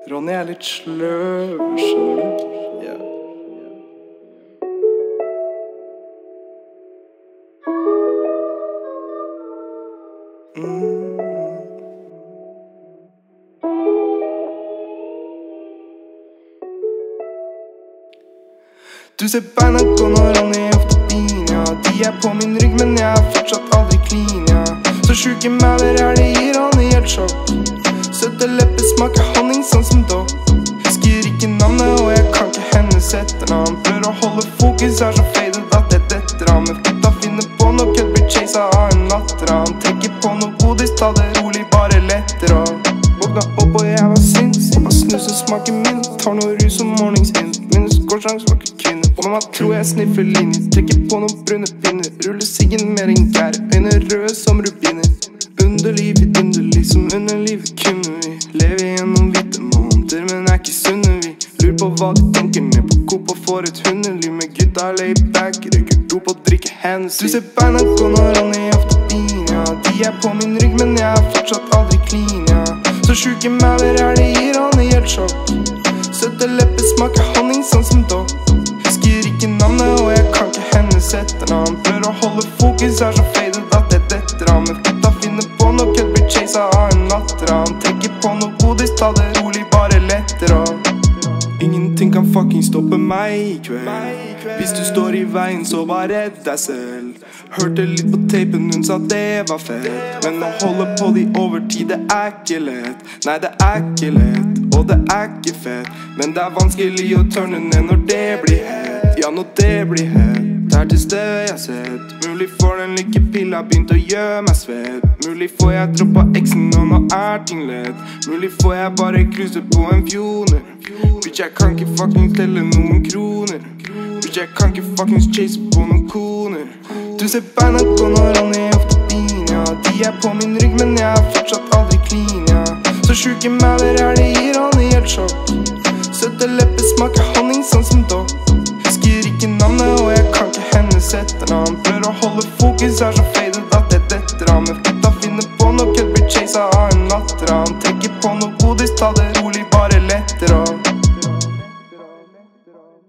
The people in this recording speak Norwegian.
Ronny er litt sløv, skjønner du? Yeah. Du ser beina gå når Ronny ofte begynner, ja. De er på min rygg, men jeg er fortsatt aldri clean, ja. Så sjuke maver er det gir Ronny et sjokk. Søte lepper smaker honning sånn som dog. Husker ikke navnet og jeg kan ikke hennes etternavn. Prøver å holde fokus, er så faded at jeg detter av. Men gutta finner på noe kødd, blir chasa av en latteran. Tenker på noe godis, ta det rolig, bare lettere av. Våkna opp og jeg var sint, bare snus og smaker min. Tar noe rus og morningshint, minus gårdsang smaker kvinner. Mamma tror jeg sniffer linjer, trekker på noen brune pinner. Ruller siggen mer enn gær, øyne røde som rubiner. Underlig, vidunderlig som underlivet kunne vi. Lever gjennom hvite måneder, men er ikke sunne vi. Lurer på hva de tenker ned på Coop og får et hundeliv. Med gutta laid back, røyker dop og drikker Hennessy. Du ser beina gå når Ronny ofte begynner, ja. De er på min rygg, men jeg er fortsatt aldri clean, ja. Så sjuke maver er det gir Ronny et sjokk. Søte lepper smaker honning sånn som dog. Husker ikke navnet og jeg kan ikke hennes etternavn. Prøver å holde fokus, er så faded at jeg detter av. Men gutta finner på noe kødd, blir chasa av en latteran. Tenker på noe godis, ta det rolig, bare lettere av. Ingenting kan fucking stoppe meg i kveld. Hvis du står i veien, så bare redd deg selv. Hørte litt på tapen, hun sa det var fett. Men å holde på de overtid, det er ikke lett. Nei, det er ikke lett, og det er ikke fett. Men det er vanskelig å tørne ned når det blir hett. Ja, når det blir hett, det er til stede jeg sett. Mulig får den lykkepilla begynt å gjøre meg svett. Mulig får jeg droppa eksen, og nå er ting lett. Mulig får jeg bare kluse på en fjoner. Bitch, jeg kan ikke fucking telle noen kroner. Bitch, jeg kan ikke fucking chase på noen koner. Du ser beina gå når Ronny ofte begynner, ja. De er på min rygg, men jeg er fortsatt aldri clean, ja. Så sjuke maver er det gir Ronny et sjokk. Søte lepper smaker honning sånn som dog. Husker ikke navnet og jeg kan ikke hennes etternavn. Prøver å holde fokus, er så faded at jeg detter av. Men gutta finner på noe kødd, blir chasa av en latteran. Tenker på noe godis, ta det rolig, bare lettere av.